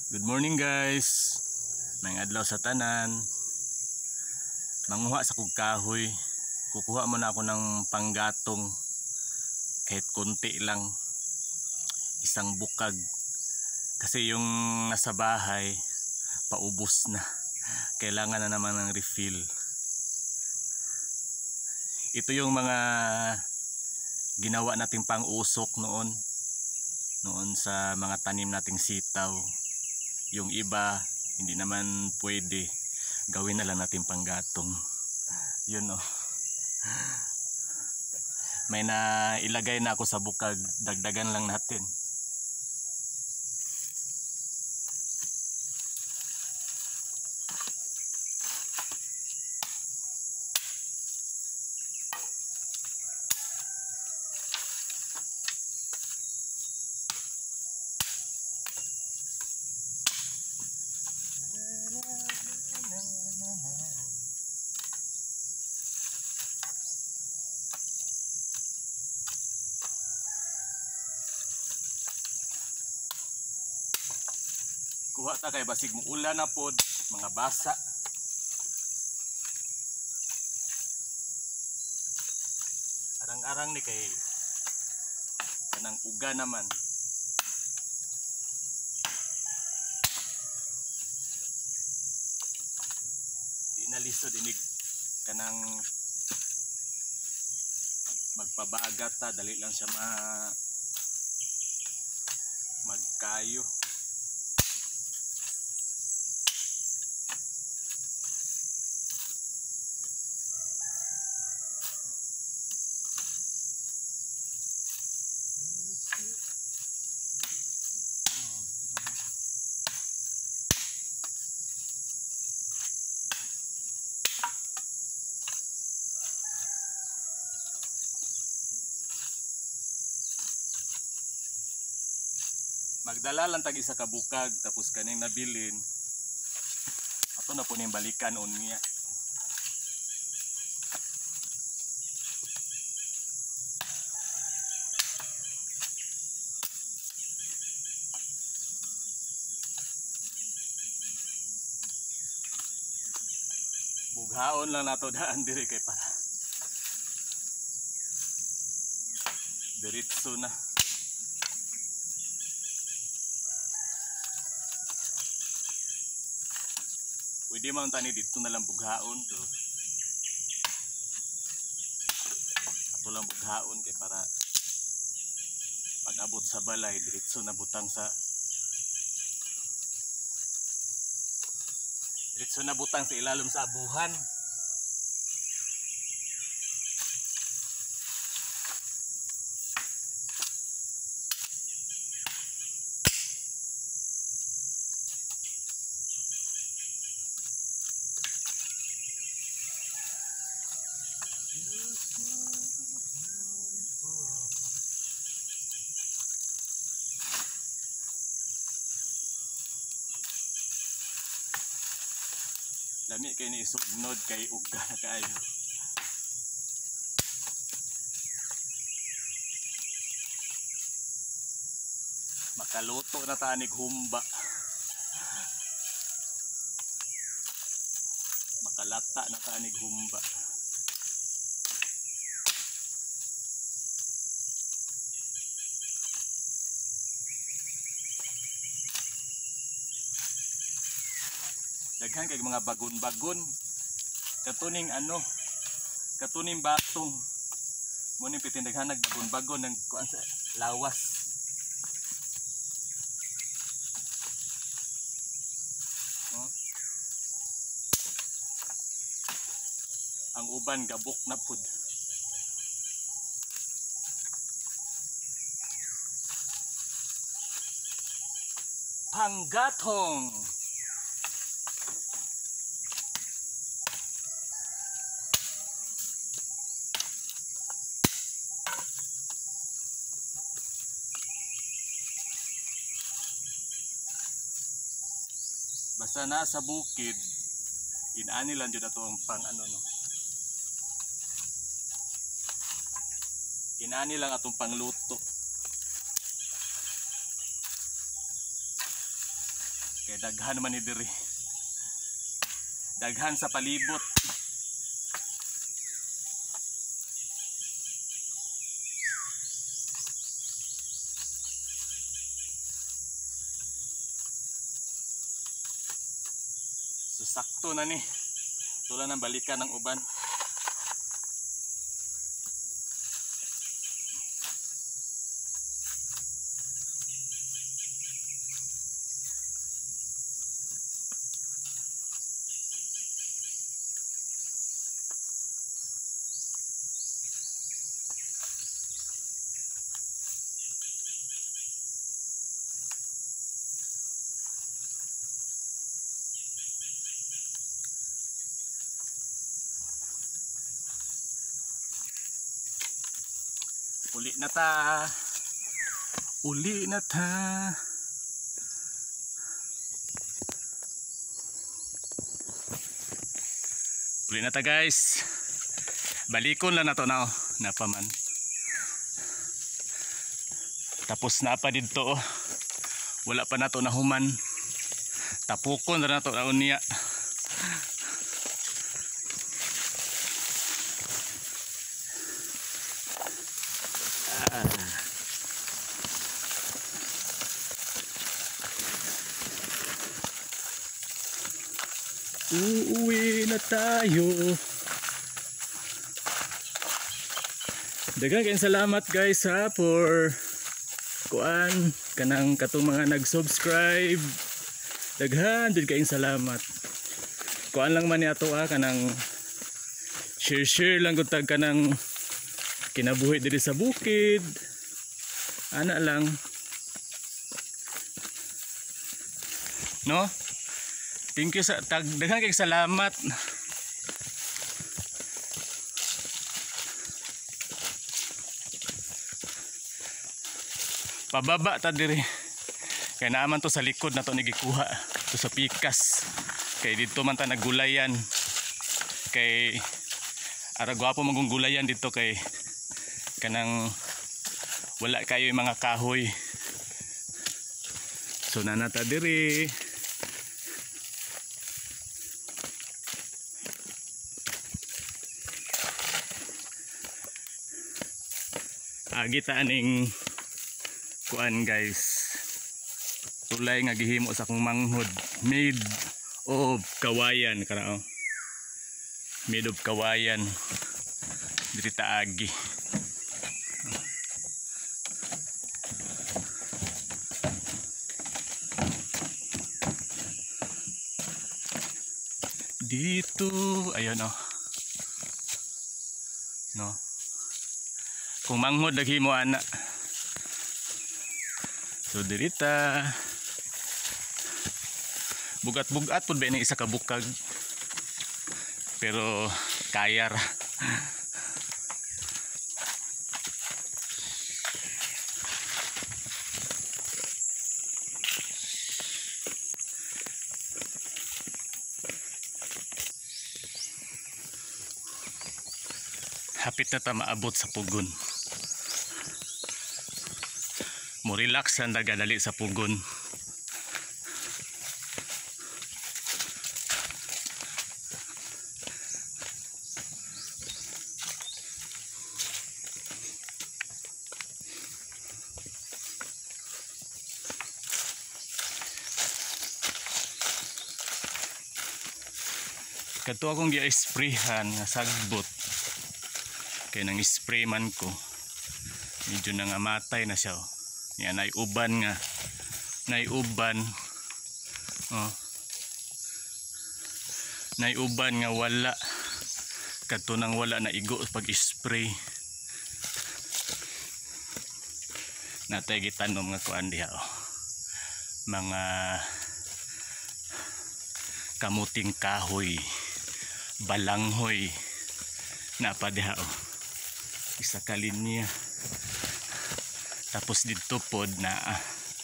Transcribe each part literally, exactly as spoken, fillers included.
Good morning guys. May adlaw sa tanan. Manguha sa kog kahoy. Kukuha mo na ako ng panggatong kahit konti lang. Isang bukag. Kasi yung nasa bahay paubos na. Kailangan na naman ng refill. Ito yung mga ginawa nating pang-usok noon. Noon sa mga tanim nating sitaw. Yung iba hindi naman pwede, gawin na lang natin panggatong. Yun oh. May na ilagay na ako sa bukag, dagdagan lang natin. Kuha ta kay basig mo ulan na pod, mga basa. Arang-arang ni kay kanang uga naman. Di na lisod inig kanang magpabagat ta, dali lang siya ma magkayo. Magdala lang tag isa ka bukag tapos kaning nabilin. Ato na po ning balikan unya. Bughaon lang nato daan diri kay para diretso na. Pwede man tani dito na lang bughaon to. Ato lang bughaon kay para pag-abot sa balay diretso na butang sa diretso na butang sa ilalom sa abuhan. Lami kay ni sugnod kay uga na kaayo. Makaluto na tanig humba. Makalata na tanig humba. Daghan kay mga bagon-bagon. Katuning ano, katuning batong. Mo ni pitindaghan nagbagon-bagon ng kuan sa lawas. No? Ang uban gabok na pud. Panggatong. Basta na sa bukid, inani lang jud ato ang pang ano no. Inani lang atong pangluto. Kay daghan man ni diri. Daghan sa palibot. So sakto na ni. Tula nang balikan ng uban. Uli na ta. Uli na ta. Uli na ta guys. Balikon lang na to na oh. Napaman. Tapos na pa dito oh. Wala pa na to na human. Tapukon na na to na unya. Uuwi na tayo. Daghang kayong salamat guys ha for kuan kanang katong mga nag-subscribe. Daghan jud kayong salamat. Kuan lang man ni ato ha kanang share share lang gud tag kanang kinabuhi diri sa bukid. Ana lang. No? Thank you sa tag daghang kayong salamat. Pababa ta diri. Kay naaman to sa likod na to nigikuha. To sa pikas. Kay dito man ta naggulayan. Kay ara gwapo magong gulayan dito kay kanang wala kayo yung mga kahoy. So nanata diri. Agita aning kuan guys. Tulay nga gihimo sa akong manghod made of kawayan kana oh. Made of kawayan. Diri ta agi. Dito ayun oh. No. Kung manghod naghimo ana. So dirita bugat-bugat pud ba ni isa ka bukag. Pero kaya ra. Hapit na ta maabot sa pugon. Mo relax ang dagadali sa pugon. Kato akong gi-sprayhan nga sagbot. Kaya nang spray man ko. Medyo nangamatay na siya. Yan ay uban nga. Nay uban. Oh. Nay uban nga wala. Kato nang wala na igo pag spray. Natay gitanom nga kuan diha oh. Mga kamuting kahoy. Balanghoy. Napa diha oh. Isa ka linya. Tapos dito pod na ah,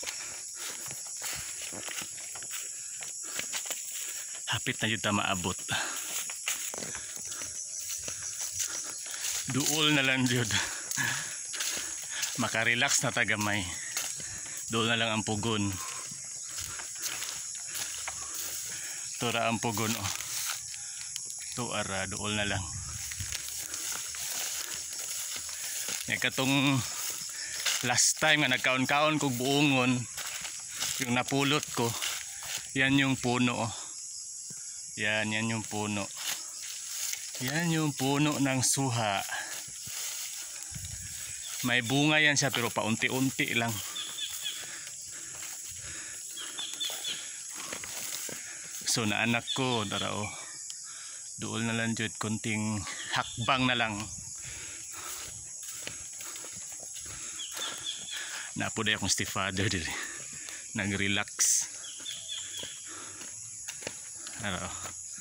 hapit na dito maabot. Duol na lang jud. Makarelax na tagamay. Duol na lang ang pugon. Tura ang pugon oh. To ara dool na lang. Nya katong last time nga nagkaon-kaon kog buongon, yung napulot ko, yan yung puno oh. Yan, yan yung puno. Yan yung puno ng suha. May bunga yan siya pero paunti-unti lang. So naanak ko, dara oh. Dool na lang jud, kunting hakbang na lang. Napo day akong stepfather diri. Nag-relax. Dara oh.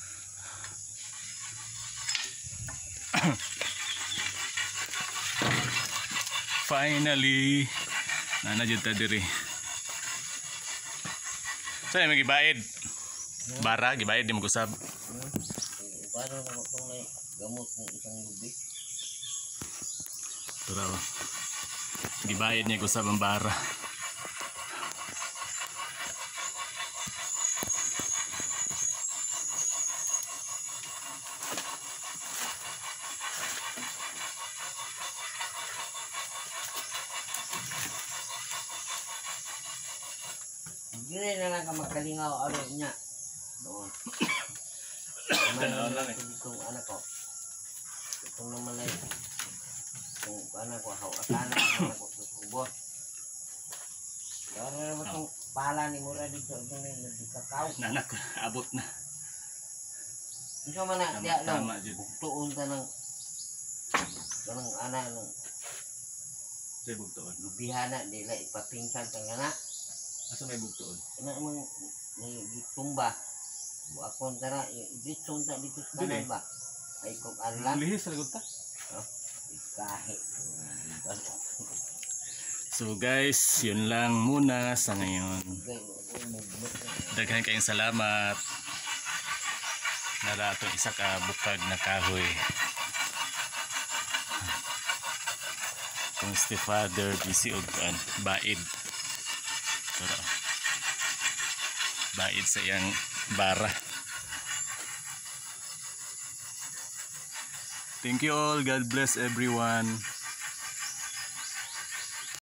Finally nana jud ta diri. Sa may gibayad. Bara gibayad di mo kusab. Para mo tong may gamot ng isang lubi. Tara. Gibayad niya kusab ang bara. Gini na lang ka magkalingaw aro niya. Doon. Tanaw lang eh. Itong anak ko. Itong naman ay itong anak ko hawatan anak ko susubot. Dara naman itong pala ni mura dito itong nagkakaw. Nanak abot na. Isa man na diya lang. Tama jud. Tuon ta ng kanang anak ng Say bugtoon. lubihana dila ipapingsan tang anak. Asa may bugtoon? Ina mang may gitumba. Buakon tara i-ditson ta dito sa kanan ba. Ay kung anlan. Lihis ra gud ta. Kahit. So guys, yun lang muna sa ngayon. Daghan kayong salamat. Nara ato isa ka bukag na kahoy. Kung stepfather busy og an baid. Tara. Baid sa iyang bara. Thank you all. God bless everyone.